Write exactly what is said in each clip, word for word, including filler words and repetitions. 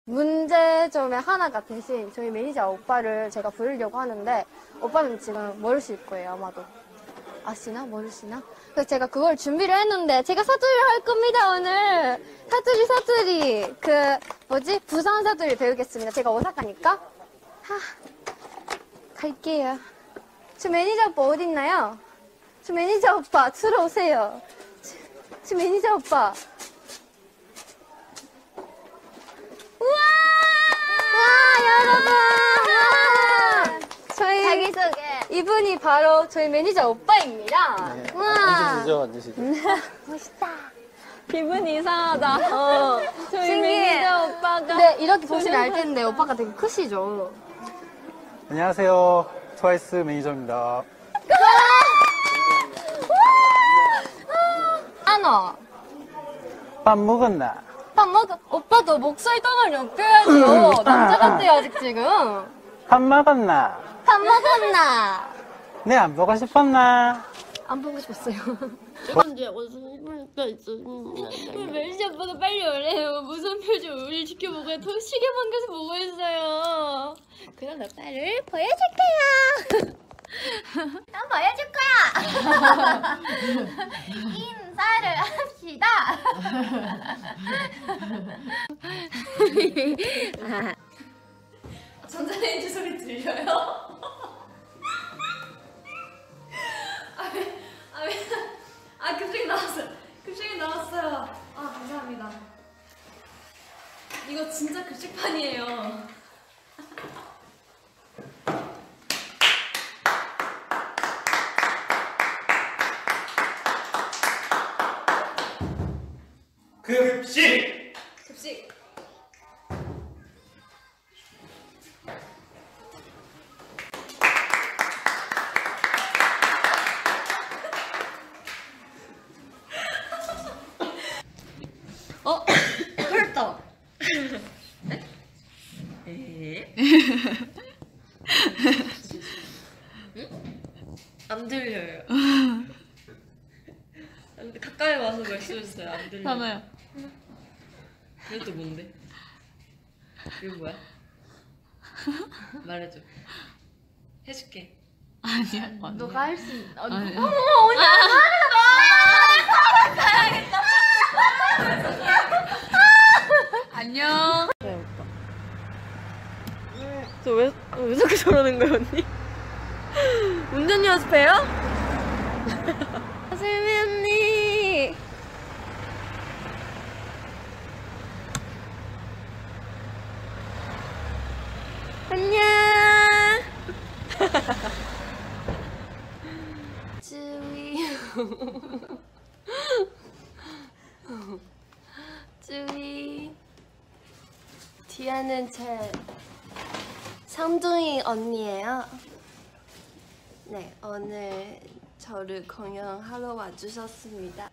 문제점의 하나가 대신 저희 매니저 오빠를 제가 부르려고 하는데 오빠는 지금 모르실 거예요, 아마도. 아시나? 모르시나? 그래서 제가 그걸 준비를 했는데 제가 사투리를 할 겁니다, 오늘. 사투리, 사투리. 그, 뭐지? 부산 사투리 배우겠습니다. 제가 오사카니까. 하, 갈게요. 저 매니저 오빠 어딨나요? 저 매니저 오빠, 들어오세요. 저, 저 매니저 오빠. 우와! 와, 여러분! 와! 저희 자기소개. 이분이 바로 저희 매니저 오빠입니다. 네, 우와! 앉으시죠, 앉으시죠. 멋있다. 기분 이상하다. 어. 저희 신기해. 매니저 오빠가. 네, 이렇게 보시면 알 텐데 오빠가 되게 크시죠? 안녕하세요, 트와이스 매니저입니다. 안어. 밥 먹었나? 밥 먹어. 오빠도 목소리 톤을 높여야죠. 남자 같아요, 아직 지금. 밥 먹었나? 밥 먹었나? 네, 안 보고 싶었나? 안 보고 싶었어요. 이제 무슨 거 있어? 왜 매니저 오빠가 빨리 오래요. 무슨 표정 우리 지켜보고 더 시계 반겨서 보고 있어요. 그럼 오빠를 보여줄게요. 난 보여줄 거야. 인사를 합시다. 전자레인지 소리 들려요? 아, 왜, 아, 왜, 아, 급식이 나왔어요. 급식이 나왔어요. 아, 감사합니다. 이거 진짜 급식판이에요. 급식! 급식. 어? 헐떡. 에? 응? 안 들려요. 근데 가까이 와서 말씀해주세요. 안 들려요. 하나야. 이것도 뭔데? 이거 뭐야? 말해줘. 해줄게. 아니야. 너가 할 수 있... 어, 아니야. 안녕. 저 왜, 왜 저렇게 저러는 거야, 언니? 운전 연습해요? 세미 언니. 안녕. 주희. 주희. 디아는 제 쌍둥이 언니예요. 네, 오늘 저를 공연하러 와주셨습니다.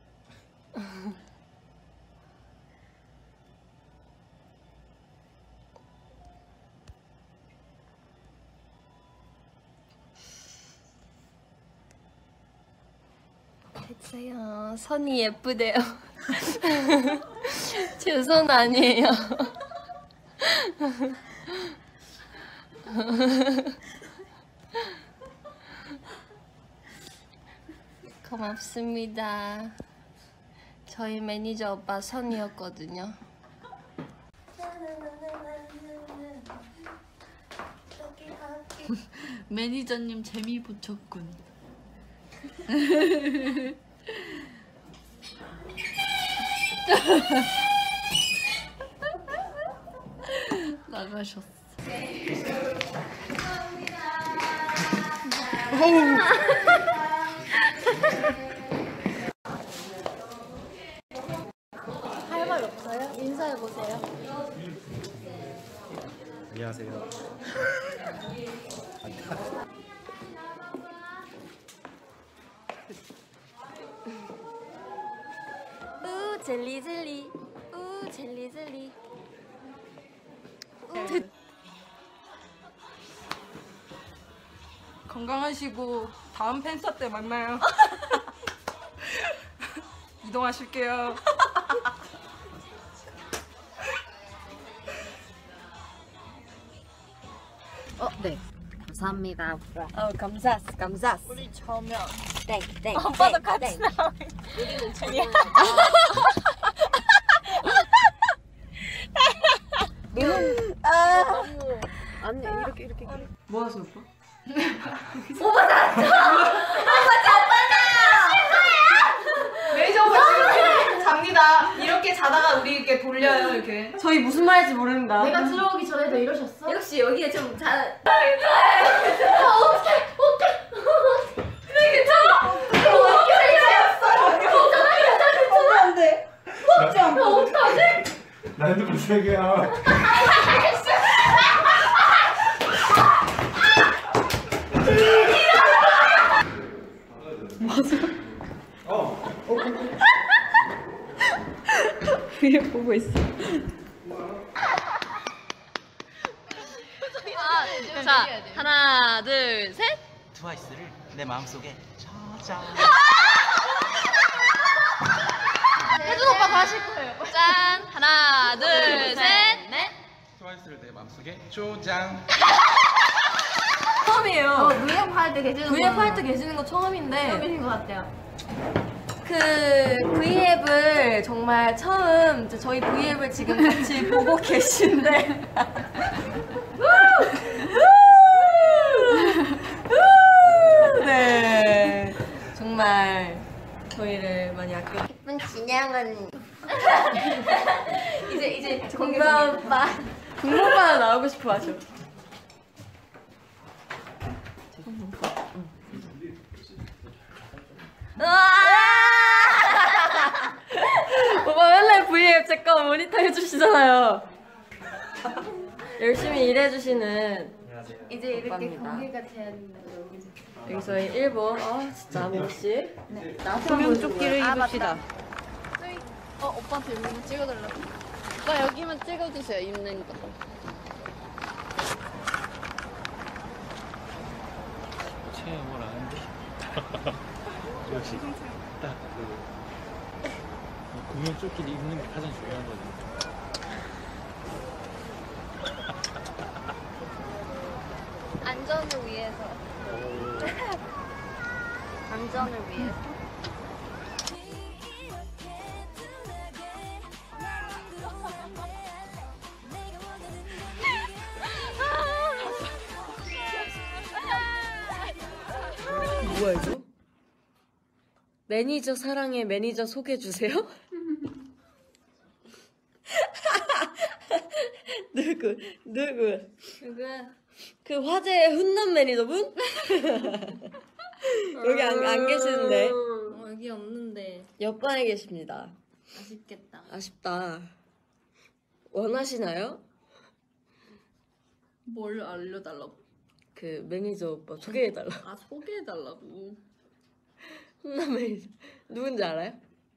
됐어요. 선이 예쁘대요. 제 손 아니에요. 고맙습니다. 저희 매니저 오빠 선이었거든요. 매니저님 재미 붙였군. 나가셨어. 할 말 없어요? 인사해보세요. 안녕하세요. 우 젤리 젤리 우 젤리 젤리 건강하시고 다음 팬사 때 만나요. 이동하실게요. 어, 네. 감사합니다. 어, 감사스, 감사스. 우리 저면 땡, 땡. 오빠도 땡, 같이 땡. 나와. 우리는 재미야. 아, 아니, 이렇게, 이렇게. 뭐 하세요, 오빠? 매니저 오빠 이렇게 잡니다. 이렇게 자다가 우리 이렇게 돌려요, 이렇게. 저희 무슨 말인지 모릅니다. 내가 들어오기 전에도 이러셨어? 역시 여기에 좀 잘. 나 핸드폰 세 개야. 위에 보고 있어. 자, 하나, 둘, 셋. 트와이스를 내 마음속에 저장. 혜준 오빠가 하실 거예요. 짠. 하나, 둘, 셋, 넷. 트와이스를 내 마음속에 조장. 처음이에요. 브이앱 할 때 계시는 브이앱 할 때 계시는 거 처음인데 처음인 것 같아요. 그 브이앱을 정말 처음 이제 저희 브이앱을 지금 같이 보고 계신데 네 정말 저희를 많이 아껴 예쁜 진양은 이제 이제 공감 오빠 공감 오빠 나오고 싶어 하죠. 오빠 맨날 브이앱 제 거 모니터 해주시잖아요. 열심히 일해주시는 이제 이렇게 오빠입니다. 공개가 되었는데 여기서 일 번 아 진짜 민씨 구명조끼를 입읍시다. 어 오빠한테 여기만 찍어달라고. 오빠 여기만 찍어주세요 입는 거. 체험을 하는데. 역시 딱그 구명조끼를 입는 게 가장 중요한 거지. 안전을 위해서. 안전을 위해서. 뭐야 이거? 매니저 사랑해 매니저 소개해주세요? 누구? 누구? 누구야? 그 화제의 훈남 매니저분? 여기 안, 안 계시는데 어, 여기 없는데 옆방에 계십니다. 아쉽겠다. 아쉽다. 원하시나요? 뭘 알려달라고? 그 매니저 오빠 소개해달라. 아 소개해달라고. 훈남 매니저 누군지 알아요?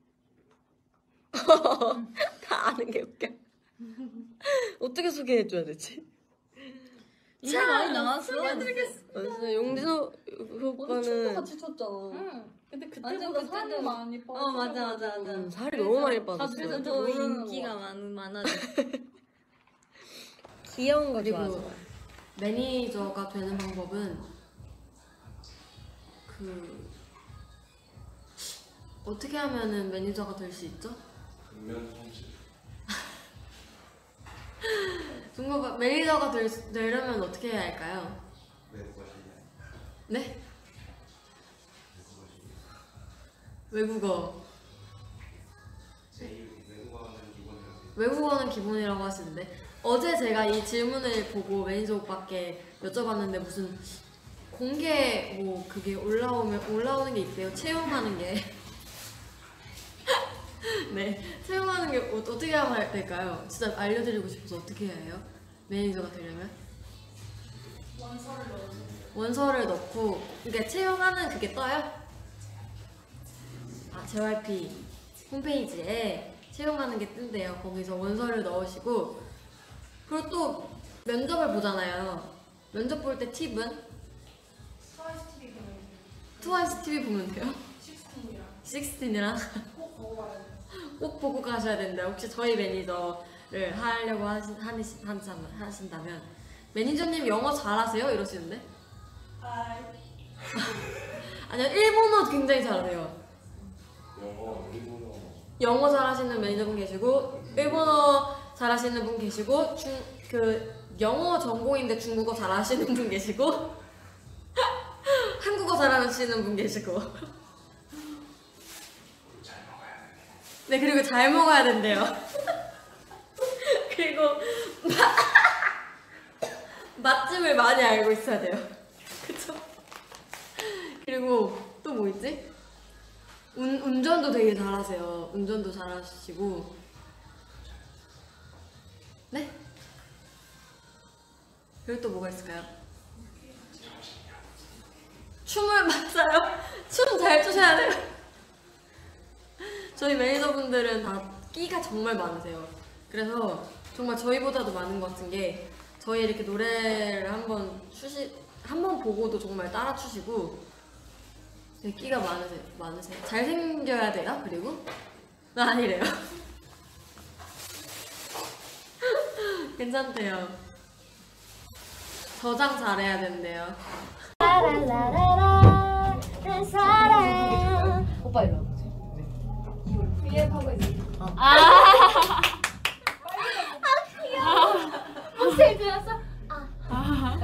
다 아는 게 웃겨. 어떻게 소개해줘야 되지? 이미 많이 나왔어. 맞아, 용진호 오빠는 같이 췄잖아. 응. 근데 완전 그때보다 살이 그때는- 많이 빠져. 어 맞아 맞아 맞아. 음, 살이 너무 많이 빠졌어. 그래서 더 모르는 인기가 거야. 많, 많아져. 귀여운 거 그리고 좋아하죠. 매니저가 되는 방법은 그 어떻게 하면은 매니저가 될 수 있죠? 중국어 매니저가 될, 수- 되려면 어떻게 해야 할까요? 네? 외국어. 외국어는 기본이라고 하시는데 어제 제가 이 질문을 보고 매니저 오빠께 여쭤봤는데 무슨 공개 뭐 그게 올라오면 올라오는 게 있대요. 채용하는 게. 네, 채용하는 게 어, 어떻게 하면 될까요? 진짜 알려드리고 싶어서 어떻게 해야 해요? 매니저가 되려면? 원서를 넣어서 원서를 넣고 그러니까 채용하는 그게 떠요? 아, 제이와이피 홈페이지에 채용하는 게 뜬대요. 거기서 원서를 넣으시고 그리고 또 면접을 보잖아요. 면접 볼 때 팁은? 트와이스 티비 보면 돼요? 식스틴이랑 꼭 보고 가셔야 된다. 혹시 저희 매니저를 하려고 하신, 하신, 하신다면 매니저님 영어 잘하세요? 이러시는데? 아니요, 일본어 굉장히 잘하세요. 영어 잘하시는 매니저분 계시고, 일본어 잘하시는 분 계시고, 중, 그 영어 전공인데 중국어 잘하시는 분 계시고, 한국어 잘하시는 분 계시고. 네, 그리고 잘 먹어야 된대요. 그리고 맛집을 많이 알고 있어야 돼요. 그쵸? 그리고 또 뭐 있지? 운, 운전도 되게 잘하세요. 운전도 잘하시고. 네? 그리고 또 뭐가 있을까요? 춤을 맞아요. 춤 잘 추셔야 돼요. 저희 매니저분들은 다 끼가 정말 많으세요. 그래서 정말 저희보다도 많은 것 같은 게 저희 이렇게 노래를 한번 추시 한번 보고도 정말 따라 추시고 되게 끼가 많으세요. 많으세요. 잘생겨야 돼요. 그리고 나 아니래요. 괜찮대요. 저장 잘해야 된대요. 오빠 일로 와. 피앱하고 있어. 아. 목소리 들었어? 아.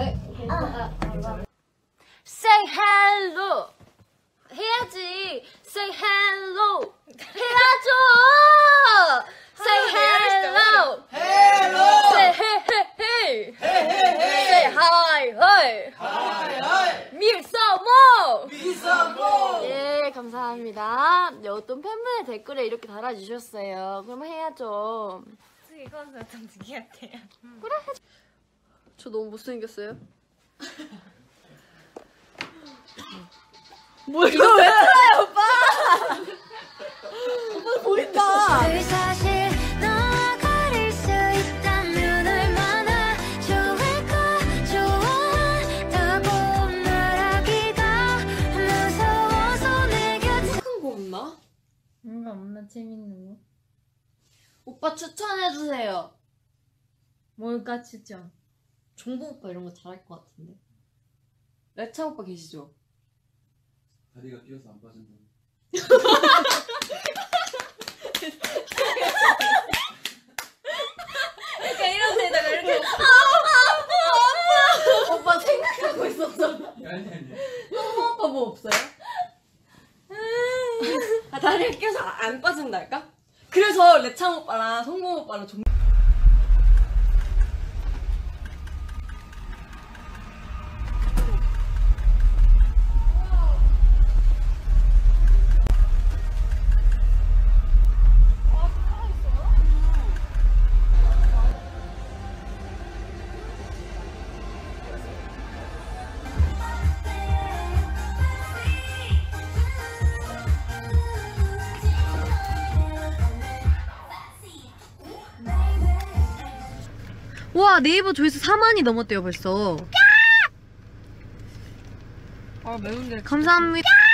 Say hello. 해야지. Say hello. 해야죠. Say hello. Hello. Say hey hey hey. Hey hey hey. Say hi hi. Hi hi. 밀서모. 밀서모. 예, 감사합니다. 네, 어떤 팬분의 댓글에 이렇게 달아주셨어요. 그럼 해야죠. 이건 어떤 느낌이었대요? 그래. 저 너무 못생겼어요? 뭐 이거 왜 틀어요, 오빠? 오빠 보인다. 사실 너와 가릴 수 있다면 얼마나 좋을까. 좋아한다고 말하기가 무서워서 내 곁에 큰 거 없나? 뭔가 없나 재밌는 거? 오빠 추천해주세요. 뭘까 추천? 종국 오빠 이런 거 잘할 것 같은데. 레차 오빠 계시죠? 다리가 끼어서 안 빠진다. 그러니까 이런 데다가 이렇게 오빠 생각하고 있었어. 아니 아니. 성모 오빠 뭐 없어요? 아, 다리가 끼어서 안 빠진달까? 그래서 레창 오빠랑 성모 오빠랑 종 와, 네이버 조회수 사만이 넘었대요 벌써. 아 매운데 감사합니다.